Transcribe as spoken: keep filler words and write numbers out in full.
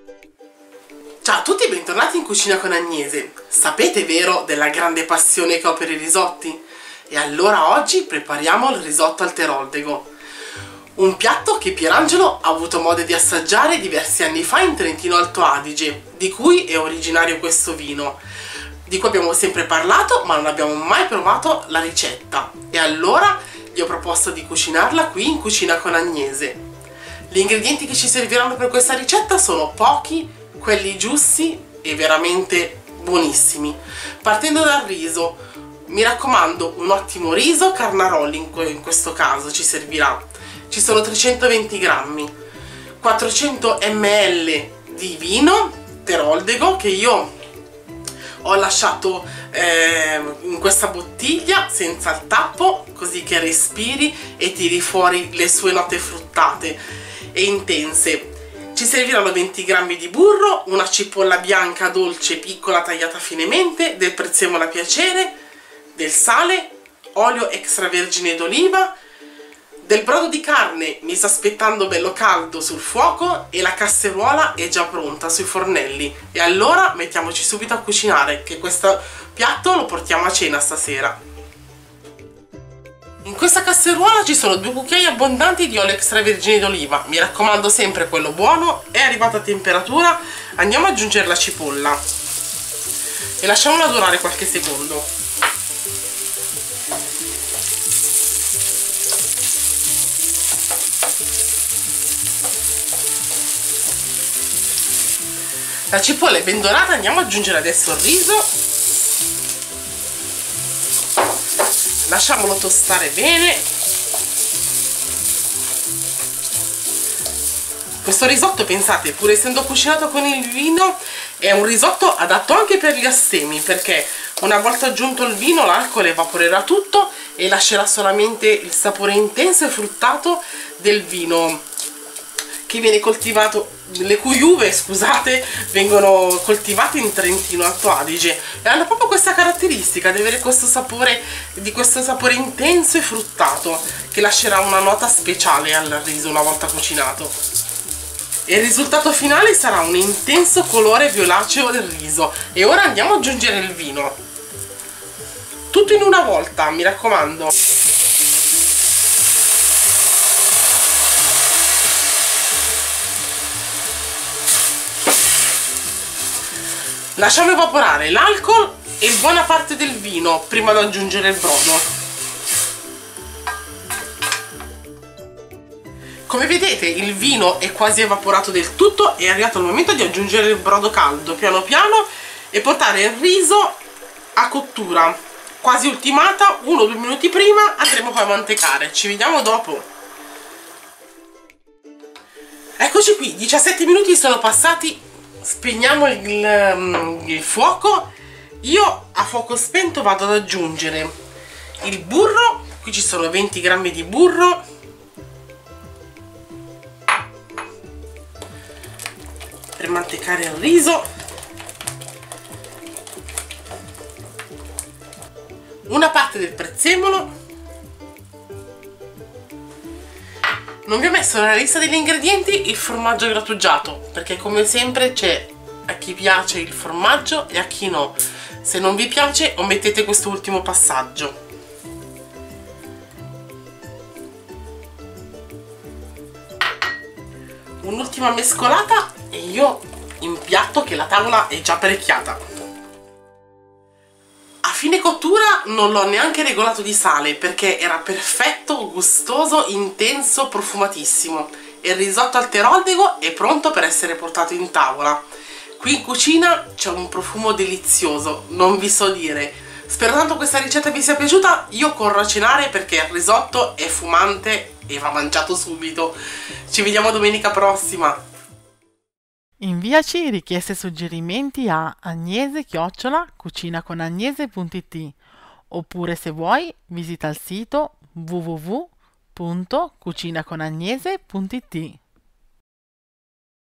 Ciao a tutti e bentornati in Cucina con Agnese. Sapete, vero, della grande passione che ho per i risotti? E allora oggi prepariamo il risotto al teroldego, un piatto che Pierangelo ha avuto modo di assaggiare diversi anni fa in Trentino Alto Adige, di cui è originario questo vino, di cui abbiamo sempre parlato ma non abbiamo mai provato la ricetta. E allora gli ho proposto di cucinarla qui in Cucina con Agnese. Gli ingredienti che ci serviranno per questa ricetta sono pochi, quelli giusti e veramente buonissimi. Partendo dal riso, mi raccomando un ottimo riso Carnaroli, in, in questo caso ci servirà. Ci sono trecentoventi grammi, quattrocento millilitri di vino teroldego che io ho lasciato eh, in questa bottiglia senza il tappo, così che respiri e tiri fuori le sue note fruttate e intense. Ci serviranno venti grammi di burro, una cipolla bianca dolce piccola tagliata finemente, del prezzemolo a piacere, del sale, olio extravergine d'oliva, del brodo di carne messo aspettando bello caldo sul fuoco e la casseruola è già pronta sui fornelli. E allora mettiamoci subito a cucinare, che questo piatto lo portiamo a cena stasera. In questa casseruola ci sono due cucchiai abbondanti di olio extravergine d'oliva, mi raccomando sempre quello buono. È arrivato a temperatura, andiamo ad aggiungere la cipolla e lasciamola durare qualche secondo. La cipolla è ben dorata, andiamo ad aggiungere adesso il riso. Lasciamolo tostare bene. Questo risotto, pensate, pur essendo cucinato con il vino, è un risotto adatto anche per gli astemi, perché una volta aggiunto il vino l'alcol evaporerà tutto e lascerà solamente il sapore intenso e fruttato del vino che viene coltivato, le cui uve, scusate, vengono coltivate in Trentino Alto Adige e hanno proprio questa caratteristica di avere questo sapore, di questo sapore intenso e fruttato che lascerà una nota speciale al riso una volta cucinato. E il risultato finale sarà un intenso colore violaceo del riso. E ora andiamo ad aggiungere il vino, tutto in una volta, mi raccomando. Lasciamo evaporare l'alcol e buona parte del vino prima di aggiungere il brodo. Come vedete il vino è quasi evaporato del tutto, è arrivato il momento di aggiungere il brodo caldo piano piano e portare il riso a cottura quasi ultimata. Uno o due minuti prima andremo poi a mantecare, ci vediamo dopo. Eccoci qui, diciassette minuti sono passati. Spegniamo il, il fuoco. Io a fuoco spento vado ad aggiungere il burro. Qui ci sono venti grammi di burro, per mantecare il riso, una parte del prezzemolo. Non vi ho messo nella lista degli ingredienti il formaggio grattugiato, perché come sempre c'è a chi piace il formaggio e a chi no. Se non vi piace omettete quest'ultimo passaggio. Un'ultima mescolata e io impiatto, che la tavola è già apparecchiata. A fine cottura non l'ho neanche regolato di sale perché era perfetto, gustoso, intenso, profumatissimo. E il risotto al teroldego è pronto per essere portato in tavola. Qui in cucina c'è un profumo delizioso, non vi so dire. Spero tanto questa ricetta vi sia piaciuta. Io corro a cenare perché il risotto è fumante e va mangiato subito. Ci vediamo domenica prossima. Inviaci richieste e suggerimenti a agnese chiocciola cucinaconagnese punto it oppure, se vuoi, visita il sito w w w punto cucinaconagnese punto it.